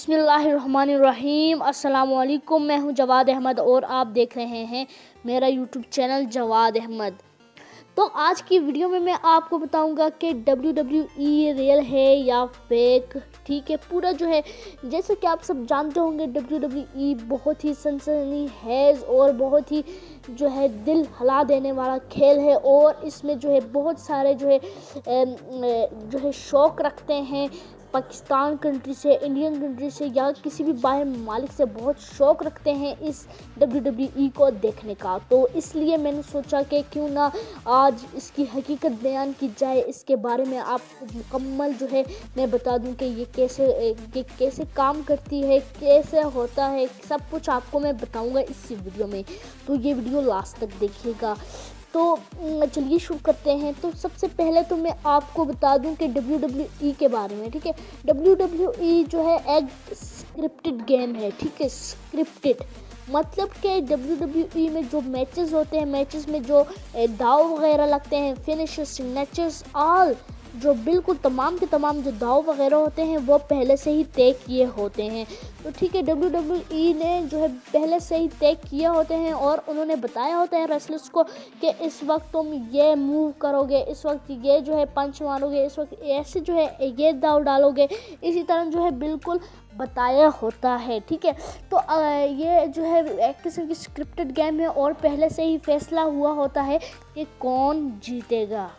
बिस्मिल्लाहिर्रहमानिर्रहीम। अस्सलामुअलैकुम। मैं हूं जवाद अहमद और आप देख रहे हैं मेरा यूट्यूब चैनल जवाद अहमद। तो आज की वीडियो में मैं आपको बताऊंगा कि WWE रियल है या फेक। ठीक है, पूरा जो है जैसे कि आप सब जानते होंगे WWE बहुत ही सनसनीखेज और बहुत ही जो है दिल हिला देने वाला खेल है और इसमें जो है बहुत सारे जो है शौक़ रखते हैं। पाकिस्तान कंट्री से, इंडियन कंट्री से या किसी भी बाहर ममालिक से बहुत शौक़ रखते हैं इस WWE को देखने का। तो इसलिए मैंने सोचा कि क्यों ना आज इसकी हकीकत बयान की जाए, इसके बारे में आपको मुकम्मल जो है मैं बता दूं कि ये कैसे काम करती है, कैसे होता है, सब कुछ आपको मैं बताऊंगा इस वीडियो में। तो ये वीडियो लास्ट तक देखिएगा। तो चलिए शुरू करते हैं। तो सबसे पहले तो मैं आपको बता दूं कि WWE के बारे में। ठीक है, WWE जो है एक स्क्रिप्टेड गेम है। ठीक है, स्क्रिप्टेड मतलब कि WWE में जो मैचेस होते हैं, मैचेस में जो दाव वगैरह लगते हैं, फिनिशर्स, सिग्नेचर्स, ऑल जो बिल्कुल तमाम के तमाम जो दाव वगैरह होते हैं वो पहले से ही तय किए होते हैं। तो ठीक है, WWE ने जो है पहले से ही तय किए होते हैं और उन्होंने बताया होता है रेसलर्स को कि इस वक्त तुम ये मूव करोगे, इस वक्त ये जो है पंच मारोगे, इस वक्त ऐसे जो है ये दाव डालोगे, इसी तरह जो है बिल्कुल बताया होता है। ठीक है, तो ये जो है एक किस्म की स्क्रिप्टेड गेम है और पहले से ही फैसला हुआ होता है कि कौन जीतेगा।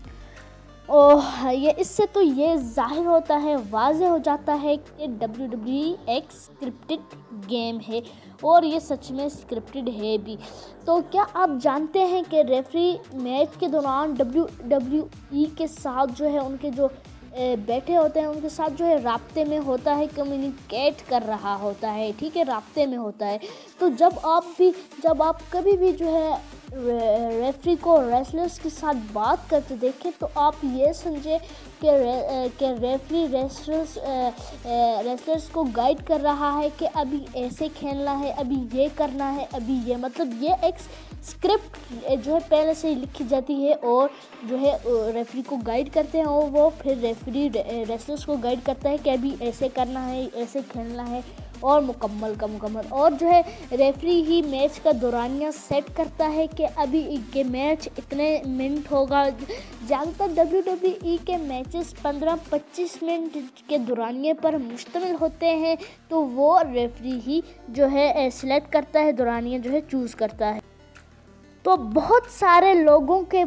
और ये इससे तो ये जाहिर होता है, वाज़ेह हो जाता है कि WWE एक स्क्रिप्टेड गेम है और ये सच में स्क्रिप्टेड है भी। तो क्या आप जानते हैं कि रेफरी मैच के दौरान WWE के साथ जो है उनके जो बैठे होते हैं उनके साथ जो है राब्ते में होता है, कम्युनिकेट कर रहा होता है। ठीक है, राब्ते में होता है। तो जब आप कभी भी जो है रेफरी को रेसलर्स के साथ बात करते देखें तो आप ये समझे कि रेफरी रेसलर्स को गाइड कर रहा है कि अभी ऐसे खेलना है, अभी ये करना है, अभी ये, मतलब ये एक स्क्रिप्ट जो है पहले से ही लिखी जाती है और जो है रेफरी को गाइड करते हैं और वो फिर रेफरी रेसलर्स को गाइड करता है कि अभी ऐसे करना है, ऐसे खेलना है और मुकम्मल और जो है रेफरी ही मैच का दौरानिया सेट करता है कि अभी के मैच इतने मिनट होगा। ज़्यादातर WWE के मैचेस 15-25 मिनट के दौरानिए पर मुश्तमिल होते हैं, तो वो रेफरी ही जो है सिलेक्ट करता है, दौरानिया जो है चूज़ करता है। तो बहुत सारे लोगों के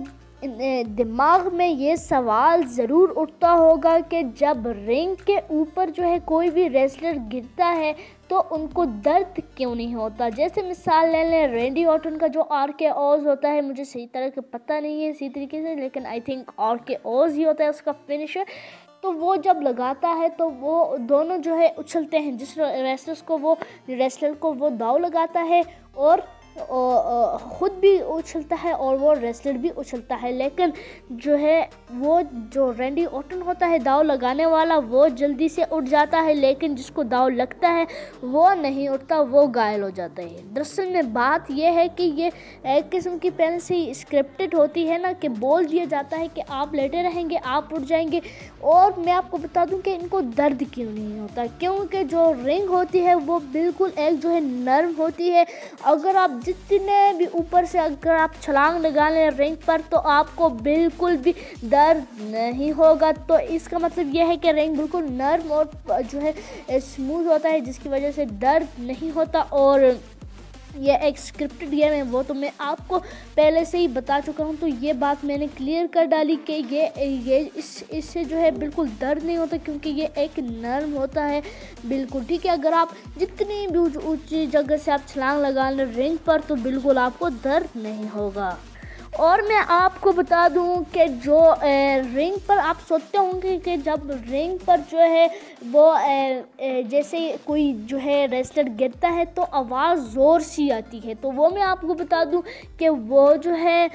दिमाग में ये सवाल ज़रूर उठता होगा कि जब रिंग के ऊपर जो है कोई भी रेसलर गिरता है तो उनको दर्द क्यों नहीं होता। जैसे मिसाल ले लें रैंडी ऑर्टन का जो RKO होता है, मुझे सही तरह का पता नहीं है इसी तरीके से, लेकिन आई थिंक RKO ही होता है उसका फिनिशर। तो वो जब लगाता है तो वो दोनों जो है उछलते हैं, जिस रेसलर को वो दाव लगाता है और खुद भी उछलता है और वो रेसलर भी उछलता है। लेकिन जो है वो जो रैंडी ऑर्टन होता है दाव लगाने वाला, वो जल्दी से उठ जाता है, लेकिन जिसको दाव लगता है वो नहीं उठता, वो घायल हो जाता है। दरअसल में बात ये है कि ये एक किस्म की पहले से ही स्क्रिप्टेड होती है ना, कि बोल दिया जाता है कि आप लेटे रहेंगे, आप उठ जाएंगे। और मैं आपको बता दूं कि इनको दर्द क्यों नहीं होता, क्योंकि जो रिंग होती है वो बिल्कुल एक जो है नर्म होती है। अगर आप जितने भी ऊपर से अगर आप छलांग लगा लें रिंग पर तो आपको बिल्कुल भी दर्द नहीं होगा। तो इसका मतलब यह है कि रिंग बिल्कुल नर्म और जो है स्मूथ होता है, जिसकी वजह से दर्द नहीं होता। और यह एक स्क्रिप्टेड गेम है, वो तो मैं आपको पहले से ही बता चुका हूँ। तो ये बात मैंने क्लियर कर डाली कि ये इससे जो है बिल्कुल दर्द नहीं होता, क्योंकि ये एक नर्म होता है बिल्कुल। ठीक है, अगर आप जितनी भी ऊंची जगह से आप छलांग लगा लें रिंग पर तो बिल्कुल आपको दर्द नहीं होगा। और मैं आपको बता दूं कि जो रिंग पर आप सोचते होंगे कि जब रिंग पर जो है वो जैसे कोई जो है रेसलर गिरता है तो आवाज़ ज़ोर सी आती है, तो वो मैं आपको बता दूं कि वो जो है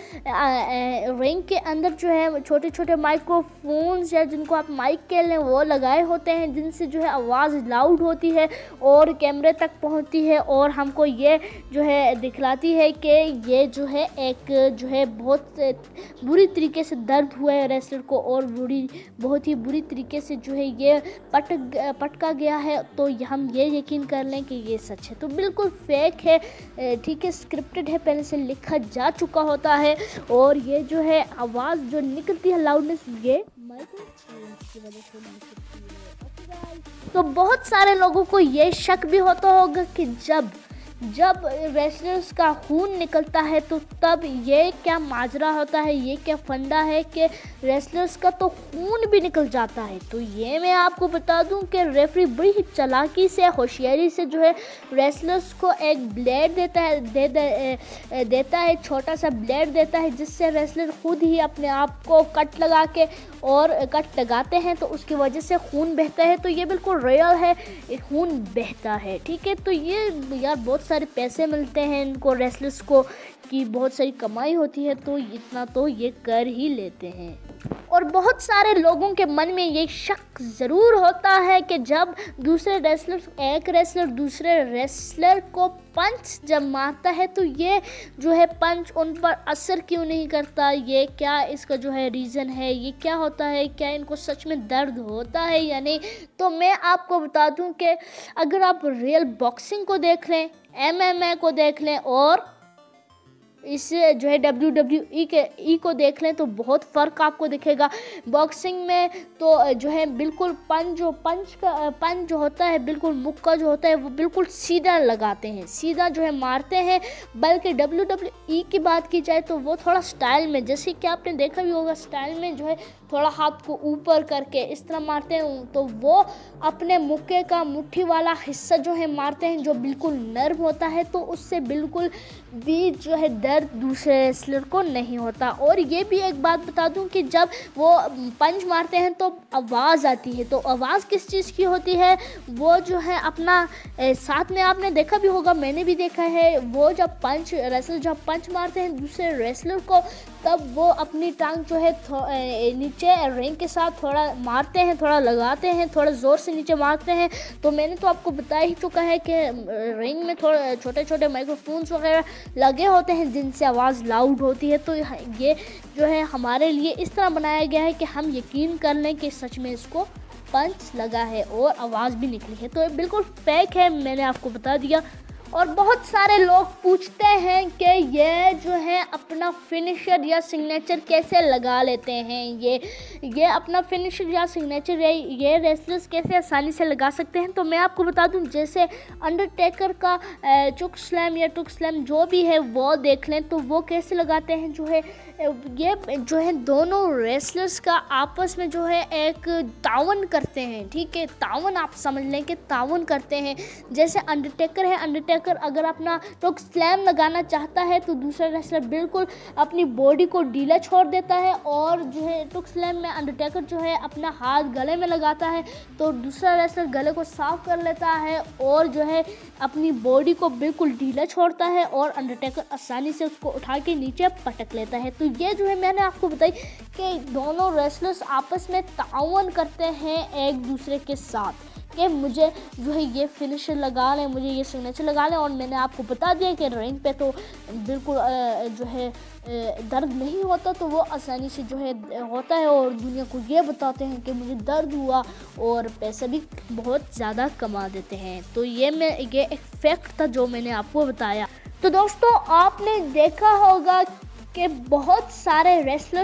रिंग के अंदर जो है छोटे छोटे माइक्रोफोन्स या जिनको आप माइक कह लें वो लगाए होते हैं, जिनसे जो है आवाज़ लाउड होती है और कैमरे तक पहुंचती है और हमको ये जो है दिखलाती है कि ये जो है एक जो है बहुत बुरी तरीके से दर्द हुआ है रेसलर को और बहुत ही बुरी तरीके से जो है ये पटका गया है। तो हम ये यकीन कर लें कि ये सच है। तो बिल्कुल फेक है, ठीक है, स्क्रिप्टेड है, पहले से लिखा जा चुका होता है। और ये जो है आवाज़ जो निकलती है, लाउडनेस, ये माइक्रोफोन की वजह से निकलती है। तो बहुत सारे लोगों को ये शक भी होता होगा कि जब रेसलर्स का खून निकलता है तो तब ये क्या माजरा होता है, ये क्या फंडा है कि रेसलर्स का तो खून भी निकल जाता है। तो ये मैं आपको बता दूं कि रेफरी बड़ी ही चालाकी से, होशियारी से जो है रेसलर्स को एक ब्लेड देता है, छोटा सा ब्लेड देता है, जिससे रेसलर खुद ही अपने आप को कट लगाते हैं तो उसकी वजह से खून बहता है। तो ये बिल्कुल रियल है, खून बहता है, ठीक है। तो ये यार बहुत सारे पैसे मिलते हैं इनको, रेसलर्स को, कि बहुत सारी कमाई होती है, तो इतना तो ये कर ही लेते हैं। और बहुत सारे लोगों के मन में ये शक ज़रूर होता है कि जब एक रेसलर दूसरे रेसलर को पंच जब मारता है तो ये जो है पंच उन पर असर क्यों नहीं करता, ये क्या इसका जो है रीज़न है, ये क्या होता है, क्या इनको सच में दर्द होता है या नहीं। तो मैं आपको बता दूं कि अगर आप रियल बॉक्सिंग को देख लें, MMA को देख लें और इस जो है WWE को देख लें तो बहुत फ़र्क आपको दिखेगा। बॉक्सिंग में तो जो है बिल्कुल पंच जो होता है, बिल्कुल मुक्का जो होता है वो बिल्कुल सीधा लगाते हैं, सीधा जो है मारते हैं। बल्कि WWE की बात की जाए तो वो थोड़ा स्टाइल में, जैसे कि आपने देखा भी होगा, स्टाइल में जो है थोड़ा हाथ को ऊपर करके इस तरह मारते हैं। तो वो अपने मुक्के का मुट्ठी वाला हिस्सा जो है मारते हैं, जो बिल्कुल नर्म होता है, तो उससे बिल्कुल भी जो है दर्द दूसरे रेसलर को नहीं होता। और ये भी एक बात बता दूं कि जब वो पंच मारते हैं तो आवाज़ आती है। तो आवाज़ किस चीज़ की होती है, वो जो है अपना साथ में आपने देखा भी होगा, मैंने भी देखा है, वो जब पंच मारते हैं दूसरे रेसलर को, तब वो अपनी टांग जो है नीचे रिंग के साथ थोड़ा मारते हैं, थोड़ा लगाते हैं, थोड़ा ज़ोर से नीचे मारते हैं। तो मैंने तो आपको बता ही चुका है कि रिंग में थोड़े छोटे छोटे माइक्रोफोन्स वगैरह लगे होते हैं जिनसे आवाज़ लाउड होती है। तो ये जो है हमारे लिए इस तरह बनाया गया है कि हम यकीन कर लें कि सच में इसको पंच लगा है और आवाज़ भी निकली है। तो ये बिल्कुल फेक है, मैंने आपको बता दिया। और बहुत सारे लोग पूछते हैं कि ये जो है अपना फिनिशर या सिग्नेचर कैसे लगा लेते हैं, ये अपना फिनिशर या सिग्नेचर ये रेसलर्स कैसे आसानी से लगा सकते हैं। तो मैं आपको बता दूं, जैसे अंडरटेकर का चुक स्लैम जो भी है वो देख लें, तो वो कैसे लगाते हैं। जो है ये जो है दोनों रेसलर्स का आपस में जो है एक तावन करते हैं, ठीक है, तावन आप समझ लें कि तावन करते हैं। जैसे अंडरटेकर है, अंडरटेकर अगर अपना चोक स्लैम लगाना चाहता है तो दूसरा रेसलर बिल्कुल अपनी बॉडी को ढीला छोड़ देता है, और जो है चोक स्लैम में अंडरटेकर जो है अपना हाथ गले में लगाता है, तो दूसरा रेसलर गले को साफ कर लेता है और जो है अपनी बॉडी को बिल्कुल ढीला छोड़ता है, और अंडरटेकर आसानी से उसको उठा के नीचे पटक लेता है। तो ये जो है मैंने आपको बताई कि दोनों रेसलर्स आपस में ताउन करते हैं एक दूसरे के साथ कि मुझे जो है ये फिनिशर लगा लें, मुझे ये सिग्नेचर लगा लें। और मैंने आपको बता दिया कि रिंग पे तो बिल्कुल जो है दर्द नहीं होता, तो वो आसानी से जो है होता है और दुनिया को ये बताते हैं कि मुझे दर्द हुआ, और पैसे भी बहुत ज़्यादा कमा देते हैं। तो ये एक फैक्ट था जो मैंने आपको बताया। तो दोस्तों, आपने देखा होगा कि बहुत सारे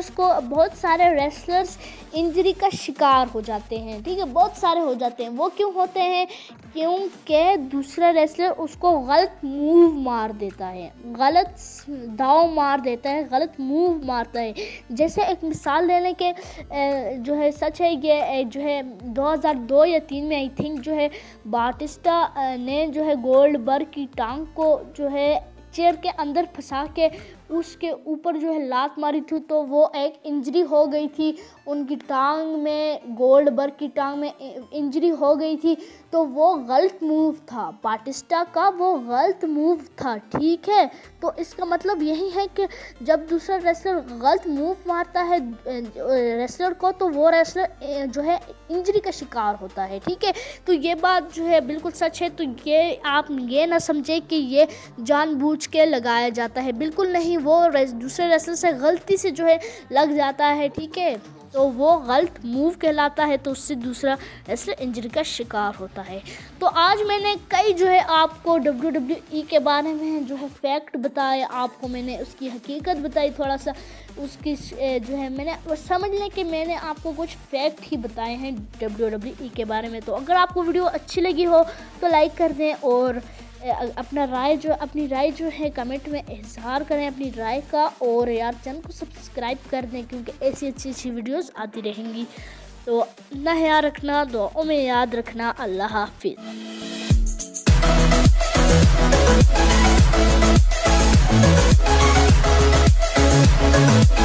रेसलर्स इंजरी का शिकार हो जाते हैं, ठीक है, बहुत सारे हो जाते हैं। वो क्यों होते हैं? क्योंकि दूसरा रेसलर उसको गलत मूव मार देता है, गलत दाव मार देता है, गलत मूव मारता है। जैसे एक मिसाल लेने के जो है सच है, ये जो है 2002 या 2003 में आई थिंक जो है बाटिस्टा ने जो है गोल्डबर्ग की टांग को जो है चेयर के अंदर फंसा के उसके ऊपर जो है लात मारी थी, तो वो एक इंजरी हो गई थी उनकी टांग में, गोल्डबर्ग की टांग में इंजरी हो गई थी। तो वो गलत मूव था, बाटिस्टा का वो गलत मूव था, ठीक है। तो इसका मतलब यही है कि जब दूसरा रेसलर गलत मूव मारता है रेसलर को, तो वो रेसलर जो है इंजरी का शिकार होता है, ठीक है। तो ये बात जो है बिल्कुल सच है। तो ये आप ये ना समझे कि ये जानबूझ के लगाया जाता है, बिल्कुल नहीं। वो दूसरे रेसलर से गलती से जो है लग जाता है, ठीक है, तो वो गलत मूव कहलाता है, तो उससे दूसरा रेसलर इंजरी का शिकार होता है। तो आज मैंने कई जो है आपको WWE के बारे में जो है फैक्ट बताए, आपको मैंने उसकी हकीकत बताई, थोड़ा सा उसकी जो है मैंने समझ लें कि मैंने आपको कुछ फैक्ट ही बताए हैं WWE के बारे में। तो अगर आपको वीडियो अच्छी लगी हो तो लाइक कर दें और अपनी राय जो है कमेंट में इज़हार करें अपनी राय का, और यार चैनल को सब्सक्राइब कर दें क्योंकि ऐसी अच्छी वीडियोस आती रहेंगी। तो अपना ख्याल रखना, दुआओं में याद रखना। अल्लाह हाफिज़।